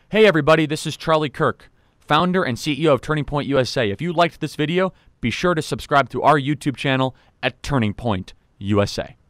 Hey everybody, this is Charlie Kirk, founder and CEO of Turning Point USA. If you liked this video, be sure to subscribe to our YouTube channel at Turning Point USA.